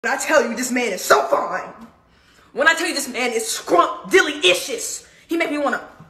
When I tell you this man is so fine. When I tell you this man is scrump-dilly-icious. He make me want to